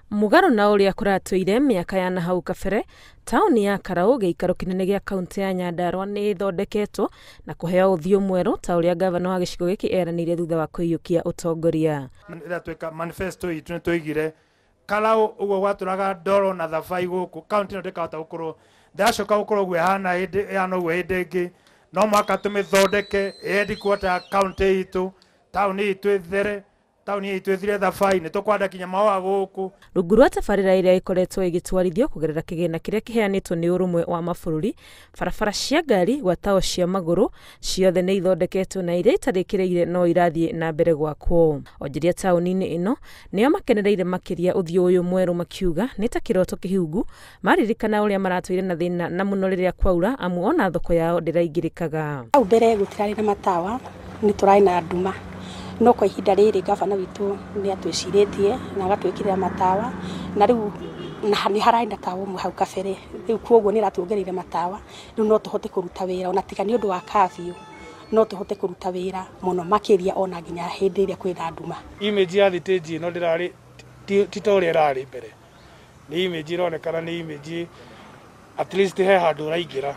Mugaro na uria kuratwire miaka ya nahau kabere, tauni ya Karau giikaro kinene gia kaunti ya Nyandarua ni ithondeketwo na kuheo uthio mweru ta uria gavana wa gicigo giki eranire thutha wa kuiyukia utongoria. Ira tweka manifesto itu twoigire Karau ugo gwaturaga ndoro na thabai guku kaunti no ndikahota gukorwo ndacoka gukorwo gwe hana hano gwe hindengi no mwaka tumithondeke headquarter kaunti itu tauni itu ithere tauni itu ithire thabai ni tukwanda kinya mawa guku. Rungu rwa tabarĩra iria ikoretwo igitwarithio kugerera kigina kiria kiheanitwo ni urumwe wa mabũrũri, barabara cia ngari gwatao cia magũrũ ciothe ni ithondeketwo na iria itarĩkĩrĩire no irathie na mbere gwakwo. Onjoria tauni-inĩ ino nĩo makenereire makiria uthio uyu mweru makiuga ni ta kiroto kihungu, maririkana uria maratwire na thina na muno riria kwaura amu ona thoko yao ndiraingĩrĩkaga. Au mbere gutirari na matawa ni turai na nduma no kwa ihinda rĩrĩ gavana witũ nĩ atwĩcirĩtie na agatwĩkĩrĩra matawa na rĩu nĩ haraenda tawa ũmwe hau kabere rĩu kwoguo nĩ ratwongereire matawa rĩu no tũhote kũruta wĩra ona tiga nĩ ũndũ wa curfew no tũhote kũruta wĩra mũno makĩria ona nginya hĩndĩ ĩrĩa kwĩna nduma. Image ya thitĩnji ĩno ndĩrarĩ ti ta ũrĩa ĩrarĩ mbere, nĩ image ĩronekana nĩ image at least he handũ ũraingĩra.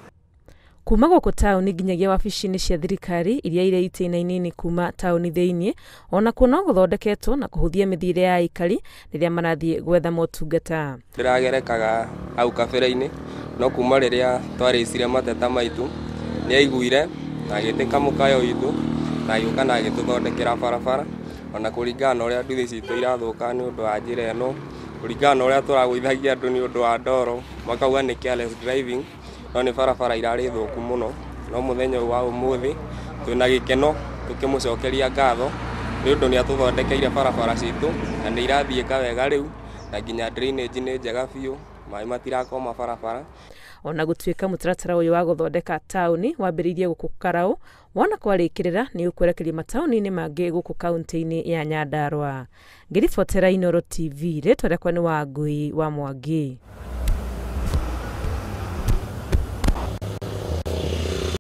Kuma gũkũ tauni nginyagia wabici-inĩ cia thirikari iria irĩ itĩna inini kuma tauni thĩinĩ, ona kuo gũthondeketwo na kũhũthia mĩthiĩre ya aikari rĩrĩa marathiĩ gwetha motungata. Ndĩragerekaga hau kabere-inĩ no kuma rĩrĩa twarĩcire mateta maitũ nĩ aiguire na agĩtĩka mũkayo witũ na agĩũka na agĩtũthondekera barabara ona kũringana na ũrĩa nduthi citũ irathũka nĩ ũndũ wa njĩra ĩno, kũringana na ũrĩa tũragũithagia andũ nĩ ũndũ wa ndoro makauga nĩ careless driving no nĩ barabara irarĩ thũku mũno. No mũthenya wa ũmũthĩ twĩna gĩkeno tũkĩmũcokeria ngatho nĩ ũndũ nĩ atũthondekeire barabara citũ na nĩ irathiĩka wega rĩu na nginya drainage nĩ njega biũ, maĩ matirakoma barabara. Ona gũtuĩka mũtaratara ũyũ wa gũthondeka tauni wambĩrĩirie gũkũ Karau, wona kwarĩkĩrĩra nĩ ũkwerekeria mataũni-inĩ mangĩ gũkũ kaunti-inĩ ya Nyandarua. Ngĩribotera Inooro TV, rĩtwa rĩakwa nĩ Wangui wa Mwangi.